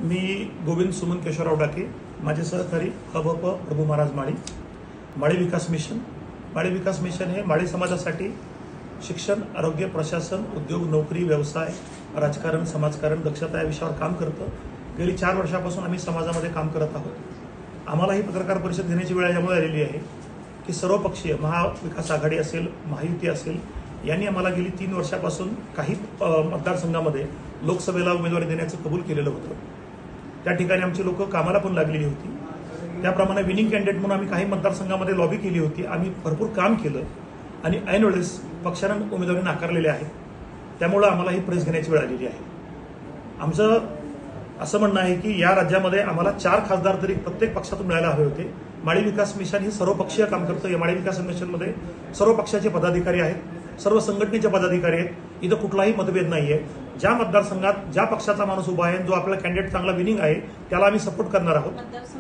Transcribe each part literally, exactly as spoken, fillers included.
मी गोविंद सुमन केशवराव डाके, माझे सहकारी हबप प्रभू महाराज माळी, माळी विकास मिशन. माळी विकास मिशन हे माळी समाजासाठी शिक्षण, आरोग्य, प्रशासन, उद्योग, नोकरी, व्यवसाय, राजकारण, समाजकारण, दक्षता या विषयावर काम करतं. गेली चार वर्षापासून आम्ही समाजामध्ये काम करत आहोत. आम्हाला ही पत्रकार परिषद घेण्याची वेळ यामुळे आलेली आहे की सर्वपक्षीय महाविकास आघाडी असेल, महायुती असेल, यांनी आम्हाला गेली तीन वर्षापासून काही मतदारसंघामध्ये लोकसभेला उमेदवारी देण्याचं कबूल केलेलं होतं. त्या ठिकाणी आमची लोक कामाला पण लागलेली होती. त्याप्रमाणे विनिंग कॅन्डिडेट म्हणून आम्ही काही मतदारसंघामध्ये लॉबी केली होती. आम्ही भरपूर काम केलं आणि ऐन वेळेस पक्षानं उमेदवारी नाकारलेले आहे. त्यामुळं आम्हाला ही प्रेस घेण्याची वेळ आलेली आहे. आमचं असं म्हणणं आहे की या राज्यामध्ये आम्हाला चार खासदार तरी प्रत्येक पक्षातून मिळायला हवे होते. माळी विकास मिशन ही सर्वपक्षीय काम करतं. या माळी विकास मिशनमध्ये सर्व पक्षाचे पदाधिकारी आहेत, सर्व संघटनेचे पदाधिकारी आहेत. इथं कुठलाही मतभेद नाही आहे. ज्या मतदारसंघात ज्या पक्षाचा माणूस उभा आहे, जो आपला कॅन्डिडेट चांगला विनिंग आहे, त्याला आम्ही सपोर्ट करणार आहोत.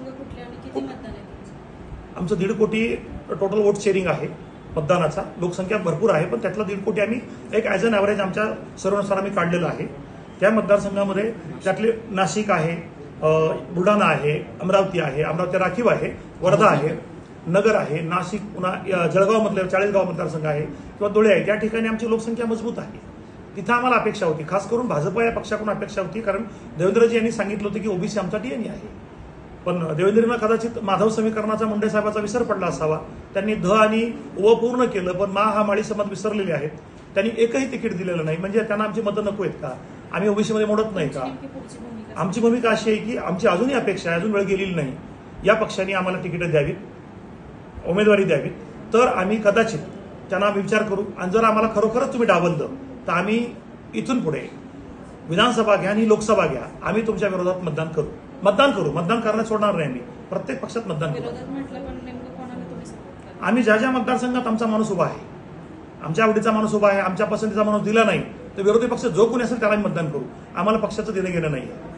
आमचं दीड कोटी टोटल वोट शेअरिंग आहे मतदानाचा. लोकसंख्या भरपूर आहे, पण त्यातला दीड कोटी आम्ही एक ॲज अन ॲव्हरेज आमच्या सर्वानुसार आम्ही काढलेलं आहे. त्या मतदारसंघामध्ये त्यातले नाशिक आहे, बुलढाणा आहे, अमरावती आहे, अमरावती राखीव आहे, वर्धा आहे, नगर आहे, नाशिक, पुन्हा जळगाव मधले चाळीसगाव मतदारसंघ आहे किंवा धुळे आहे. त्या ठिकाणी आमची लोकसंख्या मजबूत आहे. तिथं आम्हाला अपेक्षा होती, खास करून भाजप या पक्षाकडून अपेक्षा होती, कारण देवेंद्रजी यांनी सांगितलं होतं की ओबीसी आमचा डीएनए आहे. पण देवेंद्रना कदाचित माधव समीकरणाचा मुंडे साहेबाचा विसर पडला असावा. त्यांनी ध आणि व पूर्ण केलं, पण मा हा माळी समाज विसरलेले आहेत. त्यांनी एकही तिकीट दिलेलं नाही. म्हणजे त्यांना आमची मतं नको आहेत का? आम्ही ओबीसीमध्ये मोडत नाही का? आमची भूमिका अशी आहे की आमची अजूनही अपेक्षा आहे, अजून वेळ गेलेली नाही. या पक्षाने आम्हाला तिकीटं द्यावीत, उमेदवारी द्यावी, तर आम्ही कदाचित त्यांना विचार करू. आणि जर आम्हाला खरोखरच तुम्ही डावललं तर आम्ही इथून पुढे विधानसभा घ्या आणि लोकसभा घ्या, आम्ही तुमच्या विरोधात मतदान करू मतदान करू मतदान करण्यास सोडणार नाही. आम्ही प्रत्येक पक्षात मतदान करू. आम्ही ज्या ज्या मतदारसंघात आमचा माणूस उभा आहे, आमच्या आवडीचा माणूस उभा आहे, आमच्या पसंतीचा माणूस दिला नाही, तर विरोधी पक्ष जो कोणी असेल त्याला आम्ही मतदान करू. आम्हाला पक्षाचं देणं घेणं नाही आहे.